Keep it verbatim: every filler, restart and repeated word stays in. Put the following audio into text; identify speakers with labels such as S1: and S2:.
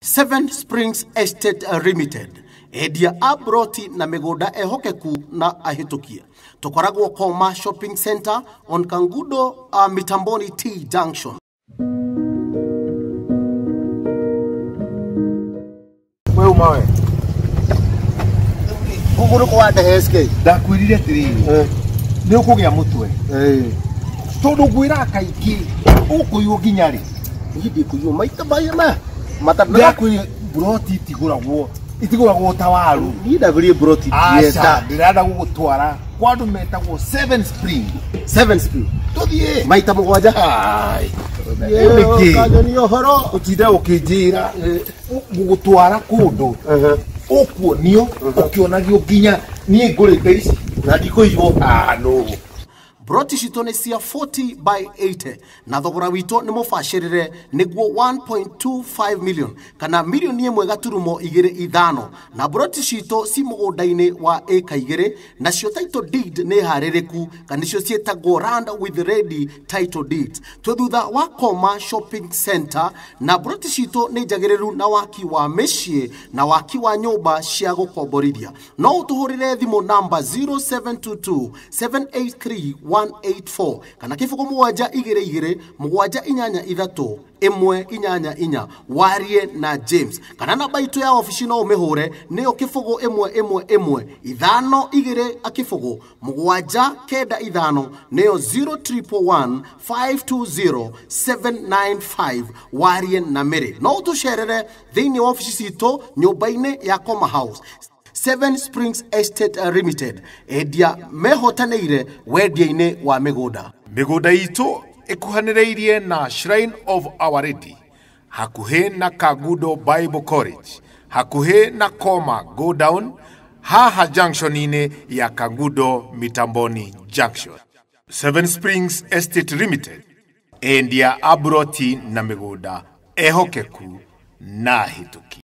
S1: Seven Springs Estate Limited endia abroti na migoda ehokeku na ahitukia. Tokoragwo Koma Shopping Center on Kangudo uh, Mitamboni T Junction.
S2: Wewe umawe
S1: Guguru kwa the S K
S2: ndakwirire tiri eh ni ukugia mutwe eh tondu gwira kaiki ukuyu ginyari
S1: hindi kuyu maita bayema
S2: matabla kwiri broti tiguragwo itiguragwo tawaru
S1: nida guri broti
S2: dieta ndirada gugutwara kwandu metagwo Seven Spring
S1: Seven Spring
S2: tuthie
S1: maita mugwanja
S2: ai yeki
S1: kajo ni ohoro
S2: utida ukijira gugutwara kundu ukuonio ukionagio ginya ni ngurite ici
S1: na ndikoiyo
S2: ah no
S1: Broti shitone cia forty by eighty na thogora wito ni mufashirire niguo one point two five million kana milioni imwe gaturumo igire ithano na broti shito si mugundaini wa eka igire na cio title deed ni haririku kana cio cietagwo land with ready title deed twethutha wa Koma Shopping Center na broti shito ni jagiriru na waki wa meshie na waki wa nyumba cia gukomborithia no utuhurire thimu number zero seven two two seven eight three one eight four kana kifugo mugwanja igire igire mugwanja inyanya ithatu imwe inyanya inya warie na James kana namba itu ya ofisi no umihure niyo kifugo imwe imwe imwe ithano igire akifugo mugwanja kenda ithano niyo zero three one five two zero seven nine five warie na Mary no utusherere thiini ofisi ito nyumba-ini ya Koma House Seven Springs Estate Limited endia mehotaneire wendia-ini wa miguda
S3: miguda itu ikuhanireirie na Shrine of Our Lady hakuhe na Kangudo Bible College hakuhe na Koma Go Down haha junction-ini ya Kangudo Mitamboni Junction. Seven Springs Estate Limited endia abroti na miguda ehokeku na hituki.